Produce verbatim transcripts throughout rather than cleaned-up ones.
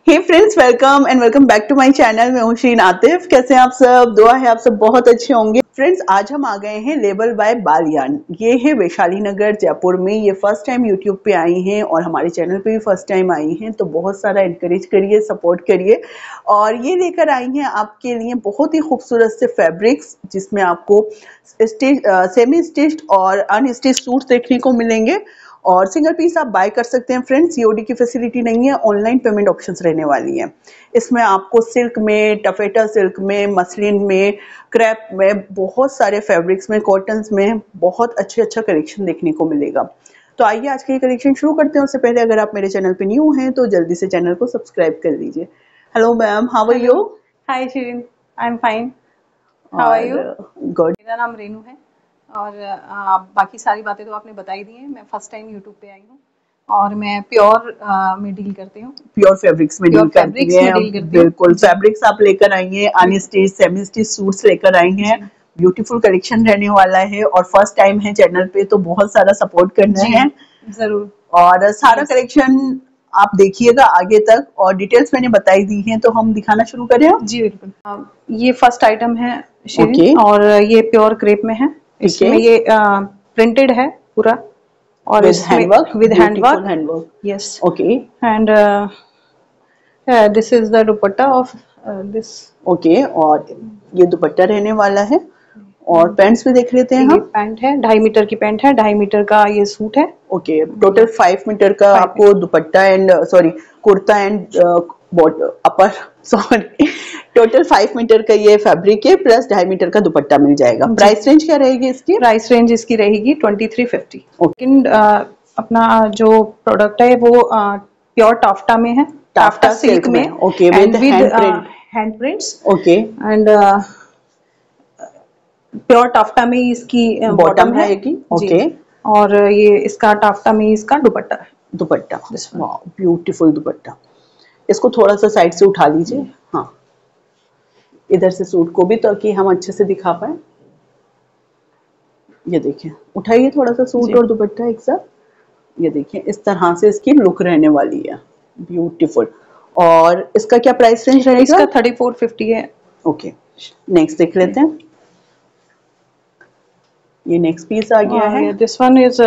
Hey friends, welcome and welcome back to my channel. मैं हूं शीन आतिफ। कैसे हैं आप सब? दुआ है आप सब बहुत अच्छे होंगे। फ्रेंड्स, आज हम आ गए हैं लेबल बाय बालियान। ये है वैशाली नगर जयपुर में। ये फर्स्ट टाइम यूट्यूब पे आई हैं और हमारे चैनल पे भी फर्स्ट टाइम आई हैं, तो बहुत सारा इनकरेज करिए, सपोर्ट करिए। और ये लेकर आई हैं आपके लिए बहुत ही खूबसूरत से फैब्रिक्स, जिसमें आपको स्टिच, सेमी स्टिच्ड और अनस्टिच्ड सूट देखने को मिलेंगे। और सिंगल पीस आप बाय कर सकते हैं फ्रेंड्स। सीओडी की फैसिलिटी नहीं है, ऑनलाइन पेमेंट ऑप्शंस रहने वाली हैं। इसमें आपको सिल्क में, टफेटा सिल्क में, मसलिन में, क्रैप में, बहुत सारे फैब्रिक्स में, कॉटन्स में बहुत अच्छे अच्छा कलेक्शन देखने को मिलेगा। तो आइए आज के ये कलेक्शन शुरू करते हैं। उससे पहले अगर आप मेरे चैनल पे न्यू हैं तो जल्दी से चैनल को सब्सक्राइब कर लीजिए। Hello ma'am, how are you? Hi Shireen, I am fine. How are you? Good. मेरा नाम रेनू है और आ, बाकी सारी बातें तो आपने बताई दी हैं। मैं फर्स्ट टाइम यूट्यूब पे आई हूँ और मैं प्योर में डील करती हूँ। प्योर फैब्रिक्स में डील करती हैं। बिल्कुल, फैब्रिक्स आप लेकर आई हैं, अनस्टिच, सेमी स्टिच सूट्स लेकर आई हैं। ब्यूटीफुल कलेक्शन रहने वाला है और फर्स्ट टाइम है चैनल पे, तो बहुत सारा सपोर्ट करना है जरूर। और सारा कलेक्शन आप देखिएगा आगे तक। और डिटेल्स मैंने बताई दी हैं, तो हम दिखाना शुरू करें। जी बिल्कुल। ये फर्स्ट आइटम है शीरिन, okay. और ये प्योर क्रेप में है। इसमें ये प्रिंटेड है पूरा और with handwork, with handwork, handwork. Yes. Okay. And uh, uh, this is the dupatta of uh, this. Okay. और ये दुपट्टा रहने वाला है। और पैंट्स भी देख लेते हैं हम। पैंट है, ढाई मीटर की पैंट है, ढाई मीटर का ये सूट है। ओके, टोटल फाइव मीटर का आपको dupatta and sorry kurta and upper sorry total five metre का ये फैब्रिक है, प्लस ढाई मीटर का दुपट्टा मिल जाएगा। प्राइस रेंज क्या रहेगी इसकी? प्राइस रेंज इसकी रहेगी ट्वेंटी थ्री फिफ्टी। लेकिन अपना जो प्रोडक्ट है वो प्योर टाफ्टा में है, टाफ्टा सिल्क में। Okay, with hand prints. Okay, and pure taffeta में इसकी बॉटम रहेगी। ओके, और ये इसका टाफ्टा में इसका दुपट्टा है। दुपट्टा, ब्यूटीफुल दुपट्टा। इसको थोड़ा सा साइड से उठा लीजिए। हाँ, इधर से सूट को भी, ताकि हम अच्छे से दिखा पाए। ये देखिए, उठाइए थोड़ा सा सूट और दुपट्टा एक साथ। ये देखिए, इस तरह से इसकी लुक रहने वाली है, ब्यूटीफुल। और इसका क्या प्राइस रेंज रहेगा? इसका थर्टी फोर फिफ्टी है। ओके, नेक्स्ट देख लेते हैं। ये नेक्स्ट पीस आ गया है। This one is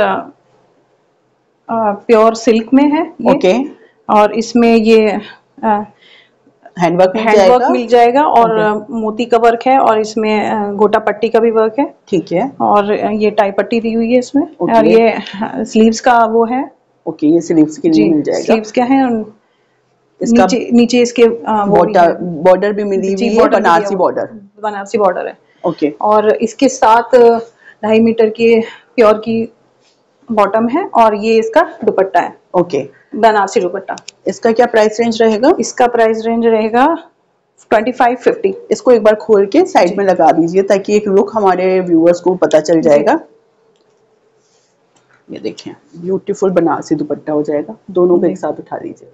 pure silk में है ये। ओके, और इसमें ये हैंडवर्क मिल, हैंडवर्क मिल जाएगा और okay. मोती का वर्क है और इसमें गोटा पट्टी का भी वर्क है। ठीक है। और ये टाई पट्टी दी हुई है इसमें। okay. और ये स्लीव्स का वो है। ओके, ये स्लीव्स के लिए मिल जाएगा। स्लीव्स क्या है? इसका नीचे नीचे इसके बॉर्डर बॉर्डर भी मिली हुई है, बनारसी बॉर्डर, बनारसी बॉर्डर है। ओके। और इसके साथ ढाई मीटर के प्योर की बॉटम है और ये इसका दुपट्टा है। ओके, बनारसी दुपट्टा। इसका क्या प्राइस रेंज रहेगा? इसका प्राइस रेंज रहेगा ट्वेंटी फाइव फिफ्टी। इसको एक बार खोल के साइड में लगा दीजिए, ताकि एक लुक हमारे व्यूअर्स को पता चल जाएगा। ये देखिए, ब्यूटीफुल बनारसी दुपट्टा हो जाएगा। दोनों को एक साथ उठा लीजिए।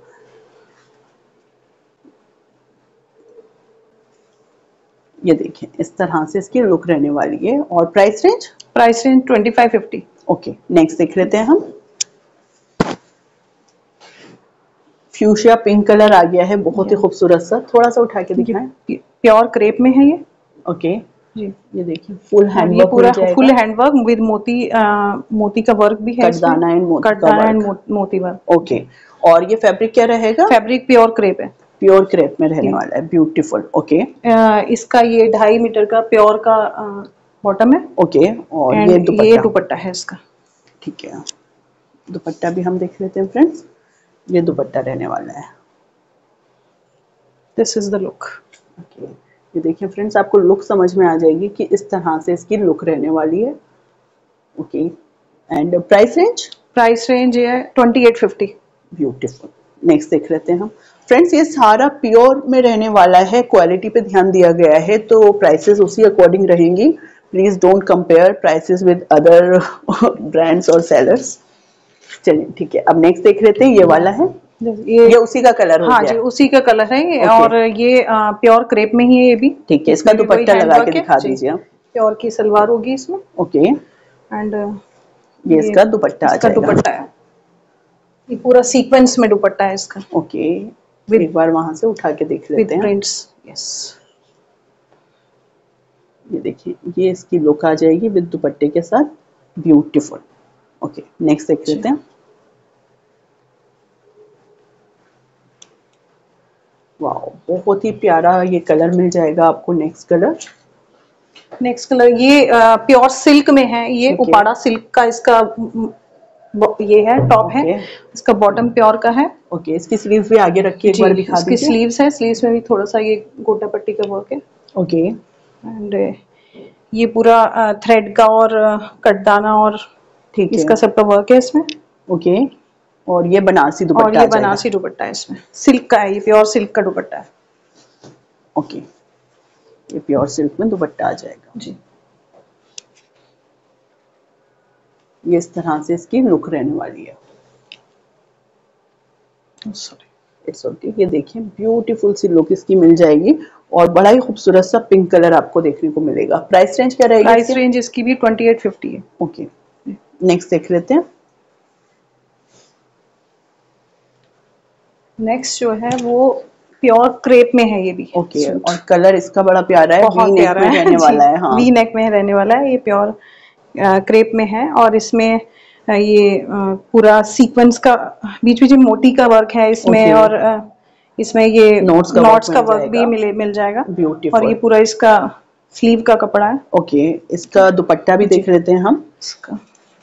ये देखिए, इस तरह से इसकी लुक रहने वाली है। और price range? Price range twenty five fifty. Okay, next देख लेते हैं हम। फ्यूशिया पिंक कलर आ गया है, बहुत ही खूबसूरत सा। थोड़ा सा उठा के दिखाएं। प्योर क्रेप में है ये। ओके जी, ये देखिए, फुल हैंडवर्क, पूरा फुल हैंडवर्क विद मोती आ, मोती का वर्क भी है। कटदाना एंड मोती का वर्क। मोती वर्क। ओके, और ये फैब्रिक क्या रहेगा? फैब्रिक प्योर क्रेप है। प्योर क्रेप में रहने वाला है, ब्यूटीफुल। ओके, इसका ये ढाई मीटर का प्योर का बॉटम है। ओके, और ये दुपट्टा, ये दुपट्टा है इसका। ठीक है, दुपट्टा भी हम देख लेते हैं फ्रेंड्स। ये दुपट्टा रहने वाला है। This is the look. Okay, ये देखिए फ्रेंड्स, आपको लुक समझ में आ जाएगी कि इस तरह से इसकी लुक रहने वाली है। Okay, and price range? Price range है twenty eight fifty. Beautiful. Next देख लेते हैं हम फ्रेंड्स। ये सारा प्योर में रहने वाला है, क्वालिटी पे ध्यान दिया गया है, तो प्राइसेस उसी अकॉर्डिंग रहेंगी। Please don't compare prices with other brands और सेलर्स। चलिए ठीक है, अब नेक्स्ट देख लेते हैं। ये वाला है, ये, ये उसी का कलर हो हाँ गया। जी, उसी का कलर है ये। okay. और ये प्योर क्रेप में ही है ये भी। ठीक है, इसका दुपट्टा लगा के दिखा दीजिए। प्योर की सलवार होगी इसमें। ओके, एंड ये इसका दुपट्टा आ जाएगा। दुपट्टा है, ये पूरा सीक्वेंस में दुपट्टा है इसका। ओके, एक बार वहां से उठा के देख लेते हैं। Prints, yes. ये देखिए, ये इसकी लुक आ जाएगी विद दुपट्टे के साथ, ब्यूटीफुल। ओके, नेक्स्ट देख लेते हैं। वाओ, बहुत ही प्यारा ये कलर मिल जाएगा आपको। नेक्स्ट कलर, नेक्स्ट कलर ये प्योर सिल्क में है, ये Okay. उपाड़ा सिल्क का इसका ब- ये है टॉप है, Okay. इसका बॉटम प्योर का है। ओके, इसकी स्लीव्स भी आगे रख के एक जी, बार दिखा इसकी दीजिए। स्लीव्स है, स्लीव्स में भी थोड़ा सा ये गोटा पट्टी का वर्क है। ओके, एंड ये पूरा थ्रेड का और कटदाना और ठीक है। इसका सबका वर्क है इसमें। ओके, और ये बनारसी दुपट्टा और आ ये जाएगा। बनारसी दुपट्टा है, इसमें सिल्क का है, ये प्योर सिल्क का दुपट्टा है। ओके, ये प्योर सिल्क में दुपट्टा आ जाएगा जी। ये इस तरह से इसकी लुक रहने वाली है। Sorry, it's okay. ये देखिए, ब्यूटीफुल सी लुक इसकी मिल जाएगी और बड़ा ही खूबसूरत सा पिंक कलर आपको देखने को मिलेगा। प्राइस रेंज क्या रहेगी? प्राइस रेंज इसकी भी ट्वेंटी एट फिफ्टी है। ओके, नेक्स्ट देख लेते हैं। नेक्स्ट जो है वो प्योर क्रेप में है, ये भी। ओके, और कलर इसका बड़ा प्यारा है, बहुत वी नेक प्यारा में है रहने वाला है। हाँ, वी नेक में रहने वाला है, ये प्योर क्रेप में है। और इसमें अ, ये अ, पूरा सीक्वेंस का बीच बीच में मोती का वर्क है इसमें। Okay. और अ, इसमें ये नोट्स का नॉट्स का वर्क वर्क भी मिले मिल जाएगा। ब्यूटीफुल। और ये पूरा इसका स्लीव का कपड़ा है। ओके, इसका दुपट्टा भी देख लेते हैं हम। इसका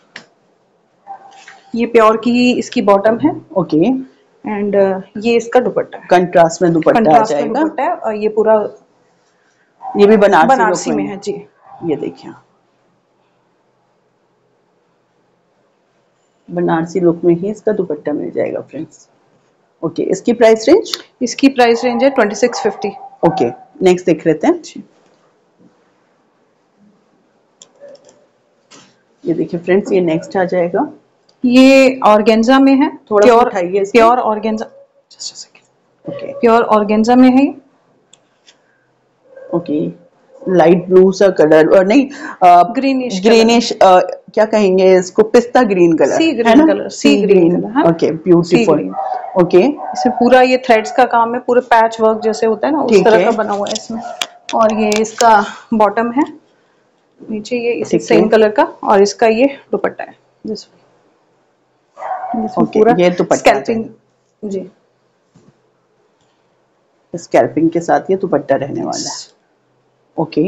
ये प्योर की इसकी बॉटम है। ओके, एंड ये इसका दुपट्टा है, कंट्रास्ट में दुपट्टा आ कंट्रास्ट में जाएगा। दुपट्टा है। और ये पूरा ये भी बनारसी, बनारसी लुक में है जी। ये देखिए, बनारसी लुक में ही इसका दुपट्टा मिल जाएगा फ्रेंड्स। ओके, इसकी प्राइस रेंज? इसकी प्राइस रेंज है twenty six fifty. Okay, next देख लेते हैं। ये देखिए फ्रेंड्स, ये नेक्स्ट आ जाएगा। ये ऑर्गेन्जा में है, थोड़ा सा उठाइए इसको। Pure organza, just a second. Okay, pure organza में है ये। ओके, लाइट ब्लू सा कलर, और नहीं ग्रीनिश ग्रीनिश, क्या कहेंगे इसको, पिस्ता ग्रीन कलर, सी है ग्रीन ना? Colour, sea green colour. Okay, beautiful. Okay, इसमें पूरा ये थ्रेड्स का काम है, पूरे पैच वर्क जैसे होता है ना, उस तरह का बना हुआ है इसमें। और ये इसका बॉटम है, नीचे ये इसी सेम कलर का। और इसका ये दुपट्टा है जिस ओके, पूरा ये दुपट्टा स्कैल्पिंग जी, स्कैल्पिंग के साथ ये दुपट्टा रहने वाला है। ओके,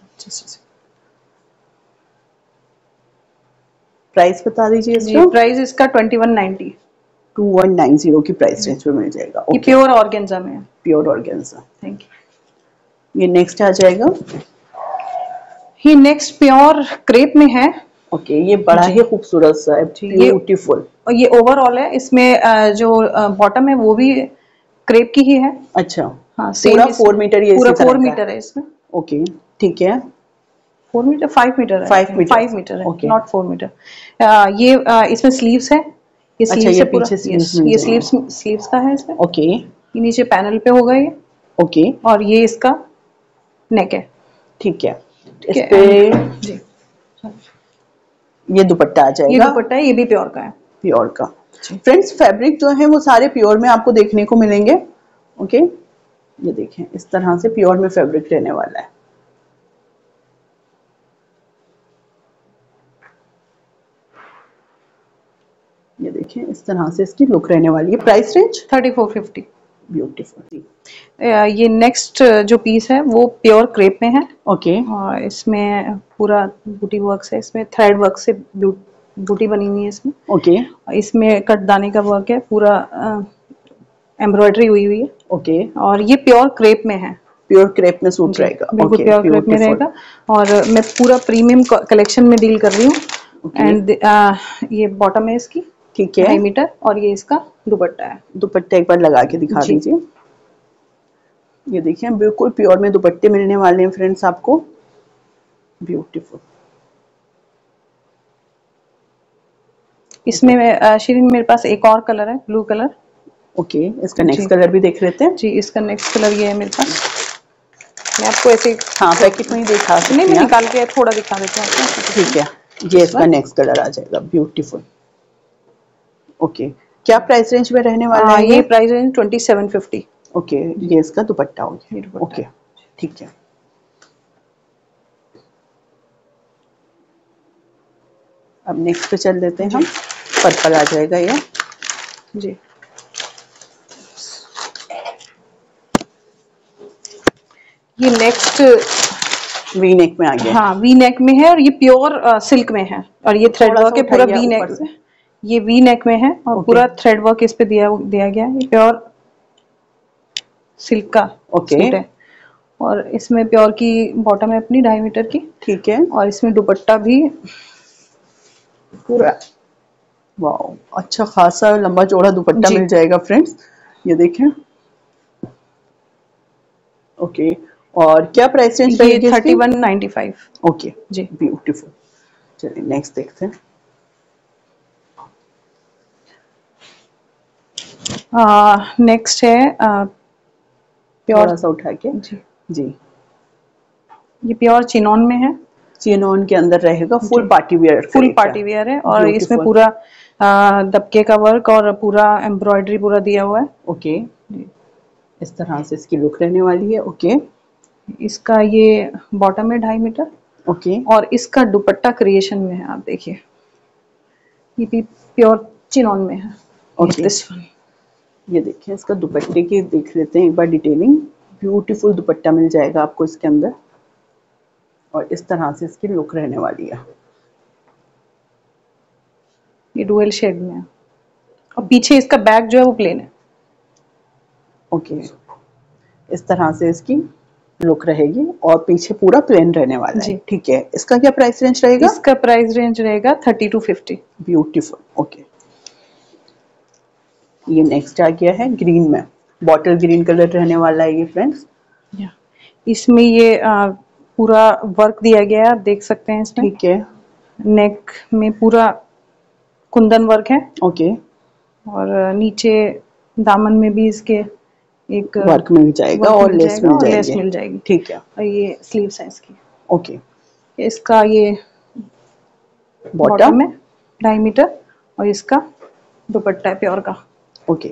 प्राइस बता दीजिए इसका। प्राइस इसका twenty one ninety, two one nine zero की प्राइस रेंज में मिल जाएगा। ये प्योर ऑर्गेन्जा में है। Pure organza. Thank you. ये नेक्स्ट आ जाएगा। ये नेक्स्ट प्योर क्रेप में है। ओके, ये बड़ा ही खूबसूरत सा है, ब्यूटीफुल। और ये ओवरऑल है, इसमें जो बॉटम है वो भी क्रेप की ही है। अच्छा, हाँ, पूरा फोर मीटर, ये पूरा फोर मीटर है इसमें। ओके, ठीक है। फोर मीटर, फाइव मीटर है, फाइव मीटर, फाइव मीटर है, नॉट फोर मीटर। ये आ, इसमें स्लीव्स है, ये अच्छा, स्लीव्स ये है पूरा। पीछे स्लीव्स मिल ये जाएंगे। स्लीव्स स्लीव्स का है इसमें। ओके, ये नीचे पैनल पे होगा ये। ओके, और ये इसका नेक है। ठीक है। ठीक इस है, पे जी ये दुपट्टा आ जाएगा। ये दुपट्टा है, ये भी प्योर का है। प्योर का। फ्रेंड्स, फैब्रिक जो है वो सारे प्योर में आपको देखने को मिलेंगे। ओके, ये देखें, इस तरह से प्योर में फैब्रिक रहने वाला है। ये देखें, इस तरह से इसकी लुक रहने वाली है। Price range thirty four fifty. Beautiful. ये नेक्स्ट जो पीस है वो प्योर क्रेप में है। ओके, और इसमें पूरा बूटी वर्क है, इसमें थ्रेड वर्क से बूटी बनी हुई है इसमें। ओके, इसमें कटदाने का वर्क है, पूरा एम्ब्रॉयडरी हुई हुई है। ओके, और ये प्योर क्रेप में है। प्योर क्रेप में सूट रहेगा। बिल्कुल प्योर क्रेप में रहेगा। और मैं पूरा प्रीमियम कलेक्शन में डील कर रही हूँ। एंड ये बॉटम है इसकी, ठीक है, ढाई मीटर। और ये इसका दुपट्टा है। दुपट्टा एक बार लगा के दिखा दीजिए। ये देखिए, बिल्कुल प्योर में दुपट्टे मिलने वाले हैं फ्रेंड्स आपको। ब्यूटीफुल। इसमें शिरीन मेरे पास एक और कलर है, ब्लू कलर। ओके, इसका नेक्स्ट कलर भी देख लेते हैं। जी, इसका नेक्स्ट कलर ये है मेरे पास। मैं आपको ऐसे, हाँ, पैकेट में ही दिखा सकते हैं। नहीं, मैं निकाल के थोड़ा दिखा देती हूँ। ठीक है, ये इसका नेक्स्ट कलर आ जाएगा। ब्यूटीफुल। ओके, क्या प्राइस रेंज में रहने वाला है? ये price range twenty seven fifty. Okay, ये इसका दुपट्टा हो गया। ओके ठीक है। अब नेक्स्ट पे चल देते हैं हम। पर्पल आ जाएगा ये जी। ये नेक्स्ट वी नेक में आ गया। हाँ, वी नेक में है और ये प्योर सिल्क में है और ये थ्रेड वर्क है पूरा वी नेक। ये वी नेक में है और पूरा थ्रेड वर्क इस पे दिया दिया गया है। ये प्योर सिल्क का सूट है और इसमें प्योर की बॉटम है अपनी ढाई मीटर की। ठीक है। और इसमें दुपट्टा भी पूरा, वाओ, अच्छा खासा लंबा चौड़ा दुपट्टा मिल जाएगा फ्रेंड्स, ये देखें। ओके, और क्या प्राइस रेंज रहेगी इसकी? Thirty one ninety five. Okay जी, ब्यूटीफुल। चलिए नेक्स्ट देखते हैं। नेक्स्ट है प्योर सा उठा के जी जी ये प्योर चिनॉन में है। चिनॉन के अंदर रहेगा, full party wear. Full party wear है और इसमें पूरा आ, दबके का वर्क और पूरा एम्ब्रॉयडरी पूरा दिया हुआ है। ओके, इस तरह से इसकी लुक रहने वाली है। ओके, इसका ये बॉटम है ढाई मीटर। ओके, और इसका दुपट्टा क्रिएशन में है, आप देखिए ये भी प्योर चिनॉन में है। ओके, ये देखिए इसका दुपट्टे की देख लेते हैं एक बार डिटेलिंग। ब्यूटीफुल दुपट्टा मिल जाएगा आपको इसके अंदर और इस तरह से इसकी लुक रहने वाली है। ये डुअल शेड में है और पीछे इसका बैक जो है वो प्लेन है। ओके, इस तरह से इसकी लुक रहेगी और पीछे पूरा प्लेन रहने वाला है। ठीक है, इसका क्या प्राइस रेंज रहेगा? इसका प्राइस रेंज रहेगा thirty two fifty. Beautiful. Okay, ये नेक्स्ट आ गया है ग्रीन में, बॉटल ग्रीन कलर रहने वाला है ये फ्रेंड्स। इसमें ये आ, पूरा वर्क दिया गया है, आप देख सकते हैं इसमें। ठीक है, नेक में पूरा कुंदन वर्क है। ओके, और नीचे दामन में भी इसके एक वर्क मिल जाएगा और लेस मिल जाएगी। लेस मिल जाएगी। ठीक है, और ये स्लीव्स है इसकी। ओके, इसका ये बॉटम है ढाई मीटर और इसका दुपट्टा है प्योर का। ओके,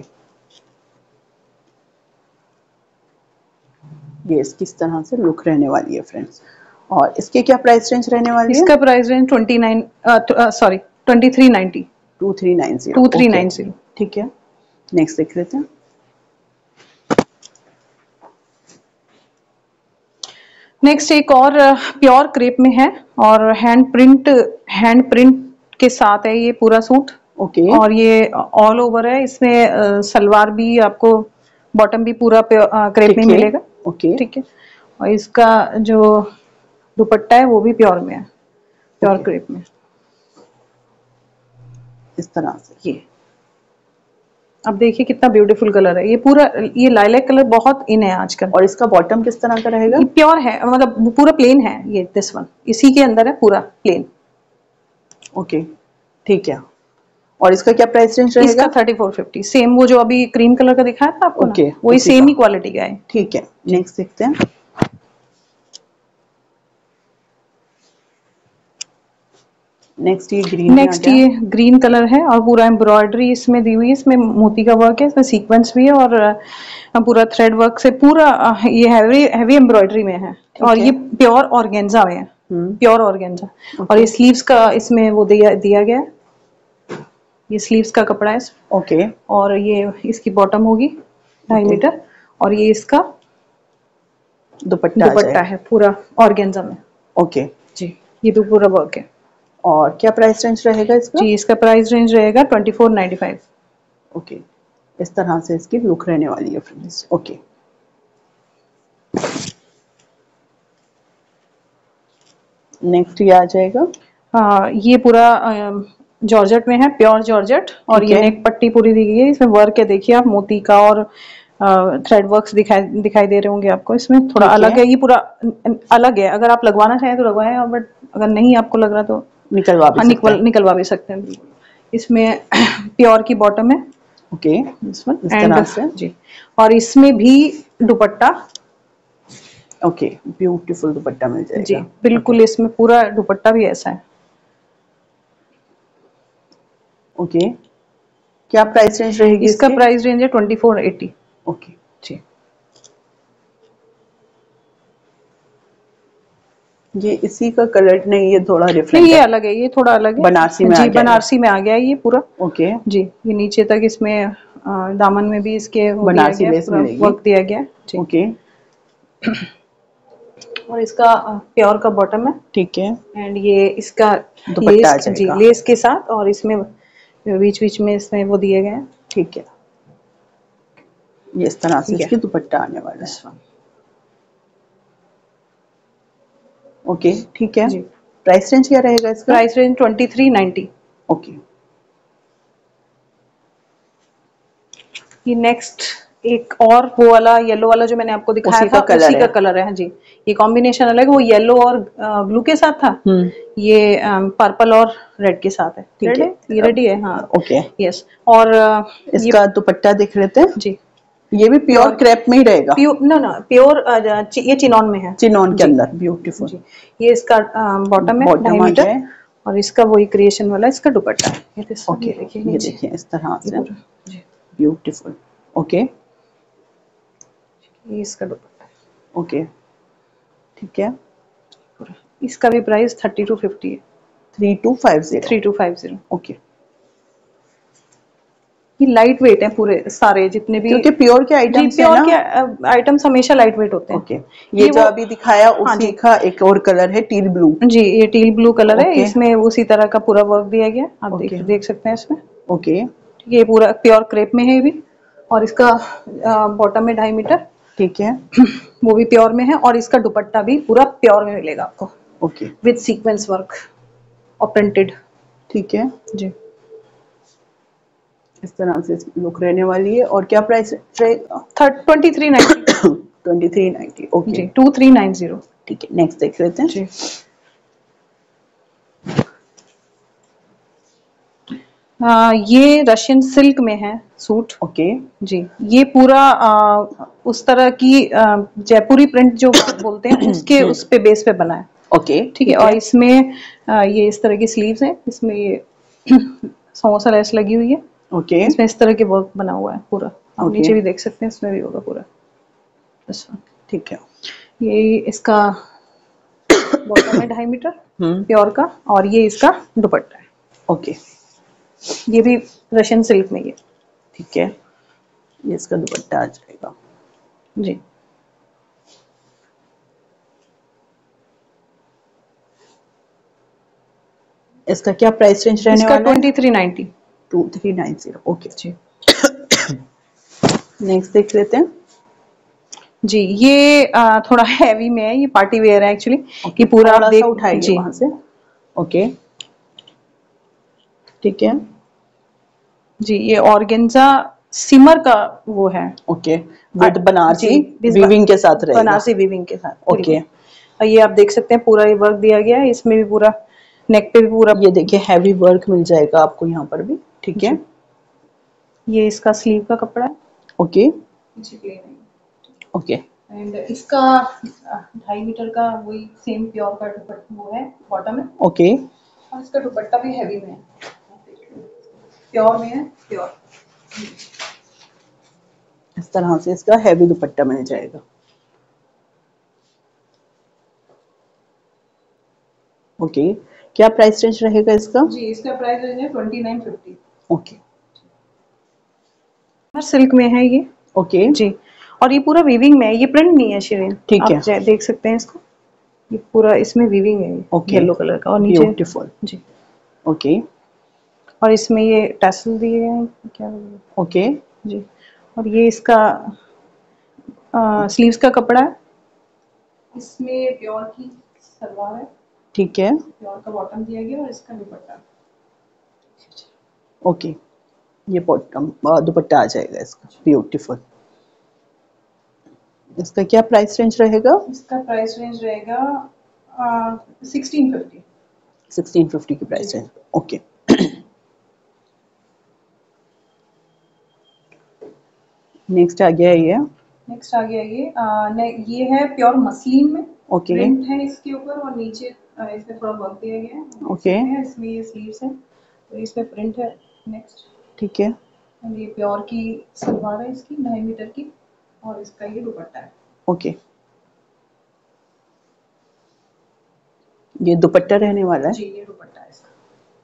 ये इसकी इस तरह से लुक रहने वाली है फ्रेंड्स। और इसके क्या प्राइस रेंज रहने वाली है? इसका price range twenty nine sorry twenty three ninety. Two three nine zero. Two three nine zero. ठीक है, नेक्स्ट देख लेते हैं। नेक्स्ट एक और प्योर क्रेप में है और हैंड प्रिंट हैंड प्रिंट के साथ है ये पूरा सूट। ओके, और ये ऑल ओवर है, इसमें uh, सलवार भी आपको बॉटम भी पूरा क्रेप में मिलेगा। ओके, ठीक है, और इसका जो दुपट्टा है वो भी प्योर में है, प्योर क्रेप में इस तरह से। ये अब देखिए कितना ब्यूटीफुल कलर है, ये पूरा ये लाइलैक कलर बहुत इन है आजकल। और इसका बॉटम किस तरह का रहेगा? प्योर है, मतलब पूरा प्लेन है ये, दिस वन इसी के अंदर है पूरा प्लेन। ओके, ठीक है, और इसका क्या प्राइस रेंज रहेगा? इसका थर्टी फोर फिफ्टी। सेम वो जो अभी क्रीम कलर का दिखाया था आपको okay, ना, वही सेम ही क्वालिटी का है। ठीक है, नेक्स्ट देखते हैं। नेक्स्ट ये ग्रीन नेक्स्ट ये ग्रीन कलर है और पूरा एम्ब्रॉयडरी इसमें दी हुई है, इसमें मोती का वर्क है, इसमें सीक्वेंस भी है और पूरा थ्रेड वर्क से पूरा ये हैवी हैवी एम्ब्रॉयडरी में है। और ये प्योर ऑर्गेन्जा में है, प्योर ऑर्गेन्जा। और ये स्लीव्स का इसमें वो दिया दिया गया है, ये स्लीव्स का कपड़ा है। ओके, और ये इसकी बॉटम होगी ढाई मीटर और ये इसका दुपट्टा दुपट्टा है पूरा ऑर्गेन्जा में। ओके जी, ये तो पूरा वर्क है। और क्या प्राइस रेंज रहेगा इसका? जी, इसका प्राइस रेंज रहेगा twenty four ninety five. Okay, इस तरह से इसकी लुक रहने वाली है फ्रेंड्स। ओके, नेक्स्ट ये आ जाएगा। हाँ, ये पूरा जॉर्जेट में है, प्योर जॉर्जेट। और ये नेक पट्टी पूरी दी गई है, इसमें वर्क है देखिए आप, मोती का और थ्रेड वर्क्स दिखाई दिखाई दे रहे होंगे आपको। इसमें थोड़ा अलग है, ये पूरा अलग है, अगर आप लगवाना चाहें तो लगवाएं, बट अगर नहीं आपको लग रहा तो निकलवा भी निकल निकलवा भी सकते हैं। इसमें प्योर की बॉटम है। ओके, इसमें इस तरह से जी। और इसमें भी दुपट्टा, ओके, ब्यूटीफुल दुपट्टा मिल जाएगा जी बिल्कुल। इसमें पूरा दुपट्टा भी ऐसा है। ओके, क्या प्राइस रेंज रहेगी इसका? प्राइस रेंज है ट्वेंटी फोर एटी। ओके जी। ये इसी का कलर नहीं, ये थोड़ा डिफरेंट नहीं, ये है। अलग है, ये थोड़ा अलग है। बनारसी में आ जी, गया बनारसी में आ गया ये पूरा। ओके। जी, ये नीचे तक इसमें आ, दामन में भी इसके वो दिया बनारसी गया, लेस पूरा मिलेगी। वर्क दिया गया है। जी। ओके। और इसका प्योर का बॉटम है। ठीक है। एंड ये इसका दुपट्टा आ लेस, जी, जाएगा। लेस के साथ, और इसमें बीच बीच में इसमें वो दिए गए हैं। ठीक है, ये इस तरह से ठीक है। इसकी दुपट्टा आने वाला है। ओके, ठीक है। जी। प्राइस रेंज क्या रहेगा इसका? Price range twenty three ninety. Okay. ये नेक्स्ट एक और वो वाला येलो वाला जो मैंने आपको दिखाया उसी था, का कलर उसी है। का कलर है। हाँ जी, ये कॉम्बिनेशन अलग है, वो येलो और ब्लू के साथ था, हम्म, ये पर्पल और रेड के साथ है। ठीक रेड है। है, ये रेड ही है। हाँ, ओके। यस। और अ, ये इसका दुपट्टा देख लेते हैं। जी, ये भी प्योर क्रेप में ही रहेगा। प्योर, नो नो, प्योर, ये चिनॉन में है। चिनॉन के जी, अंदर, ब्यूटीफुल। जी। ये इसका बॉटम है, ढाई बॉटम आ मीटर। गया है। और इसका वही क्रिएशन वाला इसका दुपट्टा है। ये तो सब, ओके, ये देखिए ये नीचे, देखिए इस तरह ये से पूरा। जी, ब्यूटीफुल। ओके ये इसका दुपट्टा है ओके, ठीक है। पूरा। इसका भी प्राइस थर्टी टू फिफ्टी है। Three two five zero. Three two five zero. Okay, ये लाइट वेट है पूरे सारे जितने भी, क्योंकि प्योर के जी, आइटम्स है प्योर ना। के आइटम्स हमेशा लाइट वेट होते हैं। ओके, ये, ये जो वो, अभी दिखाया हाँ उसी जी, का एक और कलर है, टील ब्लू। जी, ये टील ब्लू कलर है, ओके इसमें उसी तरह का पूरा वर्क दिया गया, आप ओके देख देख सकते हैं इसमें। ओके, ये पूरा प्योर क्रेप में है ये भी। और इसका बॉटम है ढाई मीटर, ठीक है। वो भी प्योर में है। और इसका दुपट्टा भी पूरा प्योर में मिलेगा आपको, ओके, विद सीक्वेंस वर्क और प्रिंटेड। ठीक है। जी, इस तरह से लुक रहने वाली है। और क्या प्राइस रहेगा? Twenty three ninety. Twenty three ninety. Okay, जी, टू थ्री नाइन जीरो। ठीक है। नेक्स्ट देख लेते हैं। जी, आ, ये रशियन सिल्क में है सूट। ओके, जी, ये पूरा आ, उस तरह की आ, जयपुरी प्रिंट जो बोलते हैं उसके उस पे बेस पे बना है। ओके, ठीक है। और इसमें आ, ये इस तरह की स्लीव्स हैं, इसमें ये समोसा लेस लगी हुई है। ओके इसमें इस तरह के वर्क बना हुआ है पूरा, आप ओके, नीचे भी देख सकते हैं, इसमें भी होगा पूरा। अच्छा, ठीक है। ये इसका बॉटम है ढाई मीटर हम्म, प्योर का, और ये इसका दुपट्टा है। ओके, ये भी रशियन सिल्क में ही है। ठीक है। ये इसका दुपट्टा आ जाएगा। जी, इसका क्या प्राइस रेंज रहने इसका वाला है? Twenty three ninety. Two three nine zero. Okay, जी, नेक्स्ट देख लेते हैं। जी, ये आ, थोड़ा हैवी में है, ये पार्टी वेयर है एक्चुअली। ओके, ये पूरा आप थोड़ा सा देख, उठाइए जी, वहां से। ओके, ठीक है। जी, ये ऑर्गेन्जा सिमर का वो है। ओके, विद बनारसी जी, वीविंग के साथ रहेगा। बनारसी वीविंग के साथ। ओके, और ये आप देख सकते हैं पूरा ये वर्क दिया गया है, इसमें भी पूरा नेक पे भी पूरा। ये देखिए हैवी वर्क मिल जाएगा आपको यहाँ पर भी। ठीक है। ये इसका स्लीव का कपड़ा है। ओके पीछे प्लेन है। ओके, एंड इसका ढाई मीटर का वही सेम प्योर का दुपट्टा वो है, बॉटम है। ओके, और इसका दुपट्टा भी हैवी में है, प्योर में है, प्योर। इस तरह से इसका हैवी दुपट्टा मिल जाएगा। ओके, क्या प्राइस रेंज रहेगा इसका? जी, इसका प्राइस रेंज है twenty nine fifty. Okay silk में है ये। ओके, जी, और ये पूरा वीविंग में है, ये प्रिंट नहीं है शिरीन, ठीक आप है। देख सकते हैं इसको, ये पूरा इसमें वीविंग है, ओके, येलो कलर का, और नीचे ब्यूटीफुल। जी, ओके और इसमें ये टैसल दिए गए हैं, क्या ओके, जी। और ये इसका स्लीव्स का कपड़ा है, इसमें प्योर की सलवार है, ठीक है। प्योर का बॉटम दिया गया, और इसका दुपट्टा। ओके, ये बॉटम दुपट्टा आ जाएगा इसका, ब्यूटीफुल। इसका क्या प्राइस रेंज रहेगा? इसका प्राइस रेंज रहेगा सिक्सटीन फिफ्टी। सिक्सटीन फिफ्टी की प्राइस रेंज। ओके, नेक्स्ट आ गया ये। नेक्स्ट आ गया ये आ, ने, ये है प्योर मसलिन में। ओके प्रिंट है इसके ऊपर, और नीचे आ, इसमें थोड़ा वर्क दिया गया है। ओके, है, इसमें ये स्लीव्स है, तो इसमें प्रिंट है। नेक्स्ट, ठीक है। ये प्योर की सलवार है इसकी, ढाई मीटर की, और इसका ये दुपट्टा है। ओके, ये दुपट्टा रहने वाला है जी, ये दुपट्टा है इसका।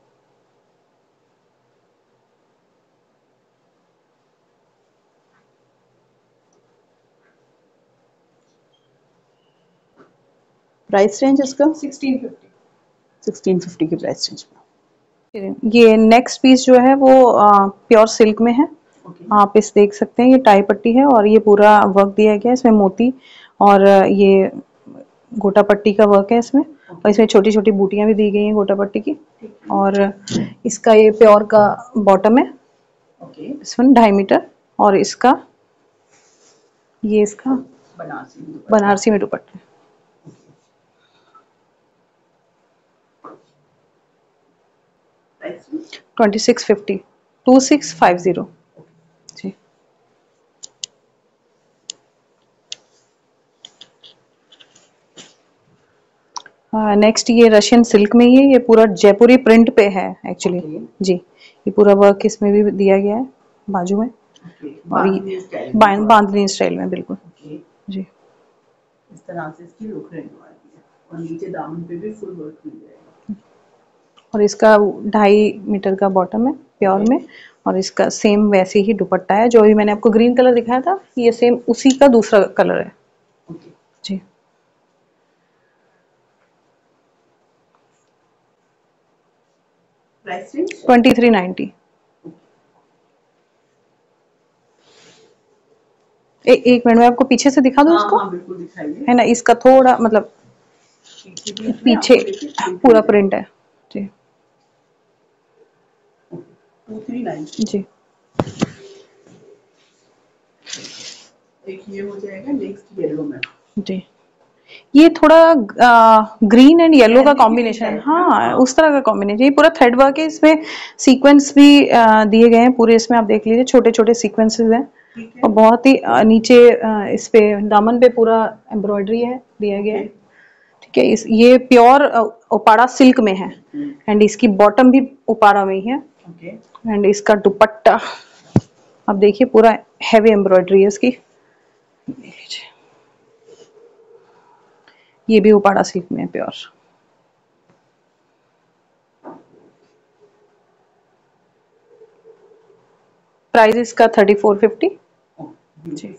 प्राइस रेंज इसका सिक्सटीन फिफ्टी। सिक्सटीन फिफ्टी की प्राइस रेंज में। ये नेक्स्ट पीस जो है वो प्योर सिल्क में है। ओके, आप इस देख सकते हैं, ये टाई पट्टी है और ये पूरा वर्क दिया गया है इसमें, मोती और ये गोटा पट्टी का वर्क है इसमें, और इसमें छोटी छोटी बूटियां भी दी गई हैं गोटा पट्टी की। और इसका ये प्योर का बॉटम है, ओके, इसमें ढाई मीटर, और इसका ये इसका बनारसी बनारसी में दुपट्टा है। Twenty six fifty, two six five zero जी। नेक्स्ट ये रशियन सिल्क में ही है, ये पूरा जयपुरी प्रिंट पे है एक्चुअली। okay. जी, ये पूरा वर्क इसमें भी दिया गया है बाजू में, okay. और ये बांधनी स्टाइल में बिल्कुल। okay. जी, इस तरह से इसकी लुक रहने वाली है, और नीचे दामन पे भी फुल वर्क मिल जाएगा। और इसका ढाई मीटर का बॉटम है प्योर okay. में, और इसका सेम वैसे ही दुपट्टा है, जो भी मैंने आपको ग्रीन कलर दिखाया था, ये सेम उसी का दूसरा कलर है। okay. जी, price range twenty three ninety. ए, एक मिनट में आपको पीछे से दिखा दूं। हाँ, इसको हाँ, बिल्कुल दिखाइए। है ना, इसका थोड़ा मतलब पीछे, पीछे पूरा प्रिंट है जी। टू थ्री नाइन जी, एक ये हो जाएगा, नेक्स्ट येलो में। जी, ये थोड़ा आ, ग्रीन एंड येलो का कॉम्बिनेशन है। हाँ, हाँ, उस तरह का कॉम्बिनेशन। ये पूरा थ्रेड वर्क है, इसमें सीक्वेंस भी आ, दिए गए हैं पूरे, इसमें आप देख लीजिए छोटे छोटे सीक्वेंसेस हैं, और बहुत ही आ, नीचे आ, इस पे दामन पे पूरा एम्ब्रॉयडरी है दिया गया है। ठीक है, इस ये प्योर उपाड़ा सिल्क में है, एंड इसकी बॉटम भी उपाड़ा में ही है, एंड इसका दुपट्टा आप देखिए पूरा हैवी एम्ब्रॉयडरी है इसकी। ये भी उपाड़ा सिल्क में है प्योर। प्राइस इसका थर्टी फोर फिफ्टी जी।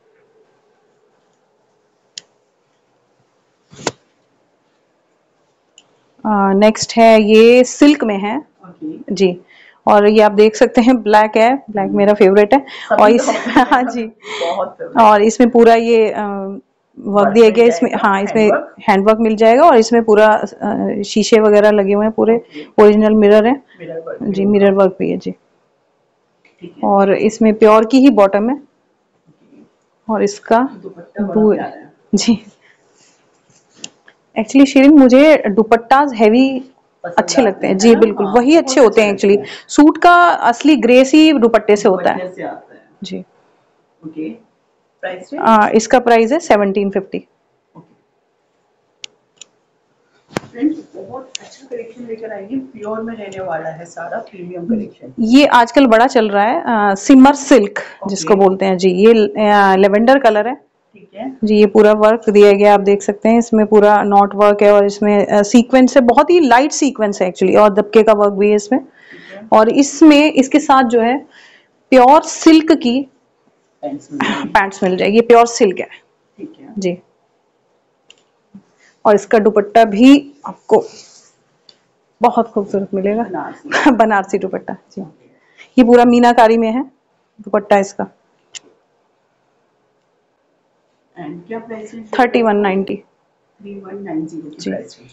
नेक्स्ट है, ये सिल्क में है जी, और ये आप देख सकते हैं ब्लैक है, ब्लैक मेरा फेवरेट है, और इस हाँ जी, और इसमें पूरा ये वर्क दिया गया इसमें। हाँ, इसमें हैंड वर्क मिल जाएगा, और इसमें पूरा आ, शीशे वगैरह लगे हुए हैं पूरे, ओरिजिनल मिरर है जी, मिरर वर्क भी है जी, और इसमें प्योर की ही बॉटम है, और इसका ब्लू है जी। एक्चुअली शिरीन, मुझे दुपट्टाज हैवी अच्छे लगते हैं जी, बिल्कुल वही अच्छे होते हैं एक्चुअली। सूट का असली ग्रेस ही दुपट्टे से होता है जी। ओके, प्राइस आ, इसका प्राइस है सेवनटीन फिफ्टी। बहुत अच्छा कलेक्शन लेकर आएंगे, प्योर में रहने वाला है सारा, प्रीमियम कलेक्शन। ये आजकल बड़ा चल रहा है, आ, सिमर सिल्क जिसको बोलते हैं जी, ये लेवेंडर कलर है। ठीक है जी, ये पूरा वर्क दिया गया आप देख सकते हैं, इसमें पूरा नॉट वर्क है, और इसमें सीक्वेंस है, बहुत ही लाइट सीक्वेंस है एक्चुअली, और दबके का वर्क भी है इसमें, और इसमें इसके साथ जो है प्योर सिल्क की पैंट्स मिल जाएगी, प्योर सिल्क है ठीक है जी, और इसका दुपट्टा भी आपको बहुत खूबसूरत मिलेगा, बनारसी, बनारसी दुपट्टा जी। ये पूरा मीनाकारी में है दुपट्टा इसका। एंड क्या प्राइस है? Thirty one ninety three one nine zero की प्राइस है।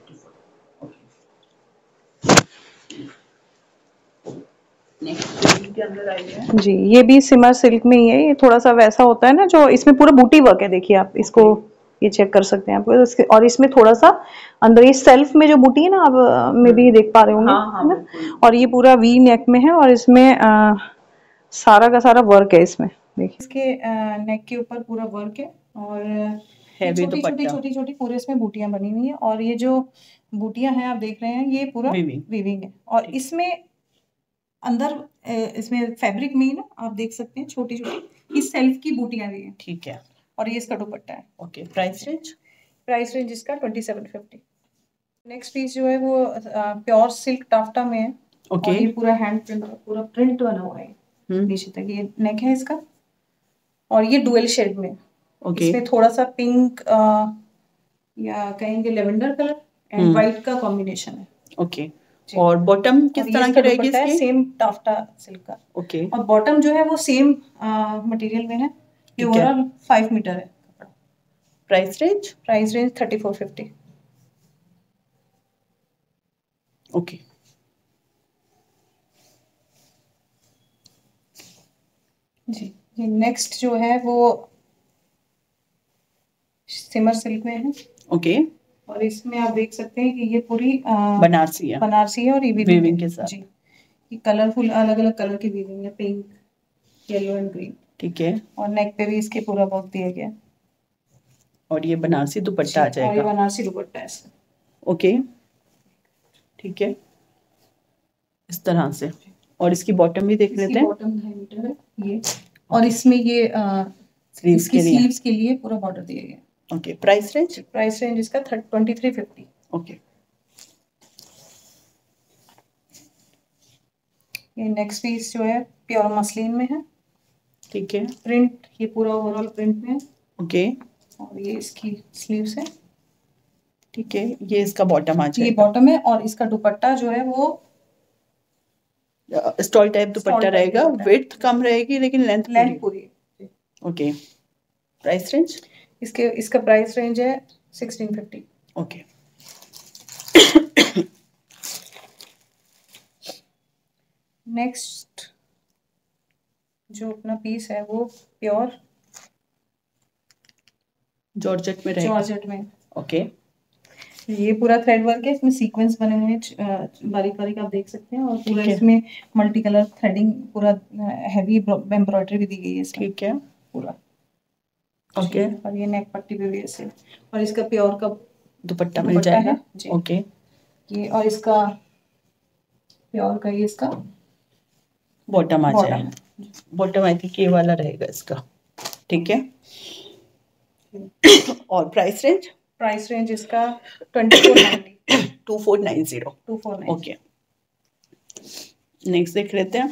नेक्स्ट के अंदर आई है जी, ये भी सिमर सिल्क में ही है, ये थोड़ा सा वैसा होता है ना, जो इसमें पूरा बूटी वर्क है, देखिए आप इसको ये चेक कर सकते हैं आप, और इसमें थोड़ा सा अंदर ये सेल्फ में जो बूटी है ना, आप में भी देख पा रहे होंगे हाँ, हाँ, ना, और ये पूरा वी नेक में है, और इसमें आ, सारा का सारा वर्क है इसमें, देखिए इसके नेक के ऊपर पूरा वर्क है, और छोटी छोटी छोटी छोटी पूरे इसमें बूटियां बनी हुई हैं, और ये जो बूटियां हैं आप देख रहे हैं, ये पूरा वीविंग है, और इसमें अंदर इसमें फैब्रिक में ही ना आप देख सकते हैं छोटी छोटी इस सेल्फ की बूटियां भी हैं। ठीक है। और ये इसका दुपट्टा है। Okay, price range? Price range इसका twenty seven fifty. Next piece जो है वो प्योर सिल्क टाफ्टा में है। ओके। और ये पूरा हैंड प्रिंट पूरा प्रिंट बना हुआ है नीचे तक। ये नेक है इसका और ये डुअल शेड में। ओके। इसमें थोड़ा सा पिंक या कहेंगे लेवेंडर कलर एंड वाइट का कॉम्बिनेशन है। ओके। और बॉटम किस और तरह की रहेगी इसकी? सेम टाफ्टा सिल्क का। ओके। और बॉटम जो है वो सेम मटेरियल में है। ये ओवरऑल फाइव मीटर है कपड़ा। Price range? Price range thirty four fifty. Okay. जी, ये नेक्स्ट जो है वो सिमर सिल्क में है। ओके। और इसमें आप देख सकते हैं कि ये पूरी आ, बनारसी है। बनारसी है और ये वीविंग के साथ। जी, ये कलरफुल अलग अलग कलर की वीविंग है, पिंक, येलो एंड ग्रीन। ठीक है। और नेक पे भी इसके पूरा वर्क दिया गया। और ये बनारसी दुपट्टा आ जाएगा। और ये बनारसी दुपट्टा है इसका। ओके, ठीक है, इस तरह से। और इसकी बॉटम भी देख लेते हैं। बॉटम ढाई मीटर है ये। और इसमें ये स्लीव्स के लिए स्लीव्स के लिए पूरा बॉर्डर दिया गया। Okay, price range? Price range इसका ट्वेंटी थ्री फिफ्टी। ओके। ये नेक्स्ट पीस जो है प्योर मसलिन में है। ठीक है। प्रिंट ये पूरा ओवरऑल प्रिंट में है। ओके। और ये इसकी स्लीव्स है। ठीक है, ये इसका बॉटम आ जाएगा। ये बॉटम है और इसका दुपट्टा जो है वो स्टॉल टाइप दुपट्टा रहेगा। विड्थ कम रहेगी लेकिन लेंथ लेंथ पूरी है। ओके। Price range? इसके इसका प्राइस रेंज है सिक्सटीन फिफ्टी। ओके। नेक्स्ट जो अपना पीस है वो प्योर जॉर्जेट में रहेगा। जॉर्जेट में। ओके। ये पूरा थ्रेड वर्क है, इसमें सीक्वेंस बने हुए हैं बारीक बारीक आप देख सकते हैं। और पूरा इसमें मल्टी कलर थ्रेडिंग पूरा हैवी एम्ब्रॉयडरी भी दी गई है इसमें। ठीक है, पूरा ओके। और ये नेक पट्टी पे भी ऐसे। और इसका प्योर का दुपट्टा मिल जाएगा। जी। ओके। ये और इसका प्योर का ये इसका बॉटम आ जाएगा। बॉटम आई थिंक ये वाला रहेगा इसका। ठीक है। और प्राइस रेंज? प्राइस रेंज इसका twenty four ninety. Two four nine zero. Two four nine. Okay, next देख लेते हैं।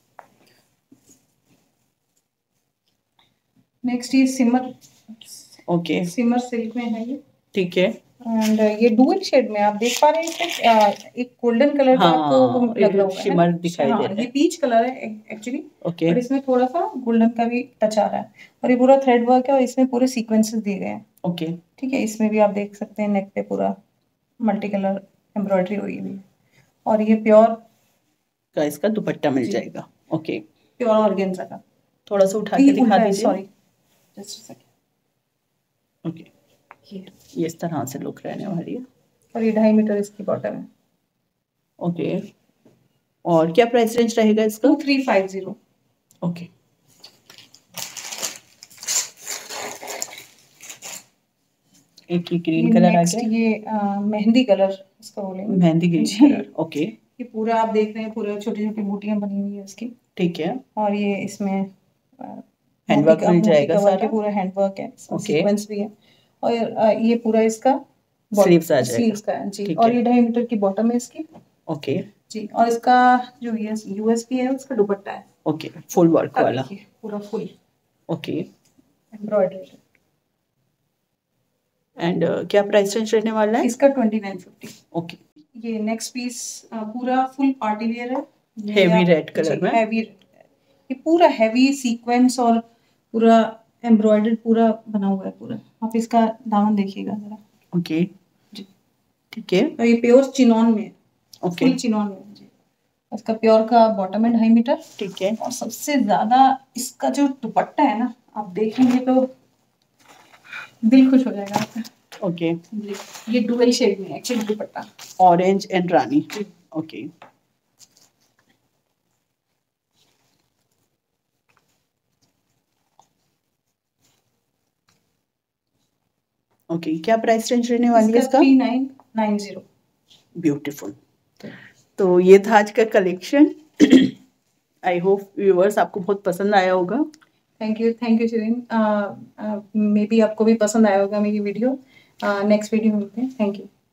नेक्स्ट ये सिमर। ओके। सिमर सिल्क में है ये। ठीक है। एंड ये डुअल शेड में आप देख पा रहे हैं इसमें एक गोल्डन कलर का आपको लग रहा होगा, शिमर दिखाई दे रहा है। ये पीच कलर है एक्चुअली। ओके। और इसमें थोड़ा सा गोल्डन का भी टच आ रहा है। और ये पूरा थ्रेड वर्क है और इसमें पूरे सीक्वेंसेस दिए गए हैं। ओके। ठीक है, इसमें भी आप देख सकते हैं नेक पे पूरा मल्टी कलर एम्ब्रॉयडरी हुई हुई है। और ये प्योर का इसका दुपट्टा मिल जाएगा। ओके। प्योर ऑर्गेन्जा का। थोड़ा सा उठा के दिखा दीजिए। Sorry, just a second. Okay, ये इस तरह से लुक रहने वाली है। और ये ढाई मीटर इसकी बॉटम है। ओके। और क्या प्राइस रेंज रहेगा इसका? Two three five zero. Okay. एक ही ग्रीन कलर आ गया। ये मेहंदी कलर इसका बोलेंगे। Mehndi green colour. ओके। ये पूरा आप देख रहे हैं, पूरा छोटी छोटी बूटियां बनी हुई है इसकी। ठीक है। और ये इसमें हैंडवर्क मिल जाएगा सारा। पूरा हैंडवर्क है, सीक्वेंस भी है। और ये पूरा इसका स्लीव्स आ जाएगा। स्लीव्स का है जी। और ये ढाई मीटर की बॉटम है इसकी। ओके जी। और इसका जो यूएसपी है उसका दुपट्टा है। ओके, फुल वर्क वाला पूरा full. Okay, embroidery. And uh, क्या प्राइस रेंज रहने वाला है इसका ट्वेंटी नाइन फिफ्टी। ओके। ये नेक्स्ट पीस पूरा फुल पार्टी वेयर है, हेवी रेड कलर में। हैवी, ये पूरा हैवी सीक्वेंस और पूरा एम्ब्रॉयडर्ड पूरा बना हुआ है पूरा। आप इसका दामन देखिएगा जरा। ओके जी, ठीक है। और ये प्योर चिनॉन में है। ओके, फुल चिनॉन में जी। इसका प्योर का बॉटम है ढाई मीटर। ठीक है। और सबसे ज्यादा इसका जो दुपट्टा है ना, आप देखेंगे तो दिल खुश हो जाएगा आपका। ओके, ये डुअल शेड में एक्चुअली दुपट्टा, ऑरेंज एंड रानी। ओके, ओके, क्या प्राइस रेंज रहने वाली है इसका? Three nine nine zero. Beautiful. तो ये था आज का कलेक्शन। आई होप व्यूअर्स आपको बहुत पसंद आया होगा। Thank you thank you Shirin, may be आपको भी पसंद आया होगा मेरी वीडियो। नेक्स्ट वीडियो मिलते हैं। Thank you.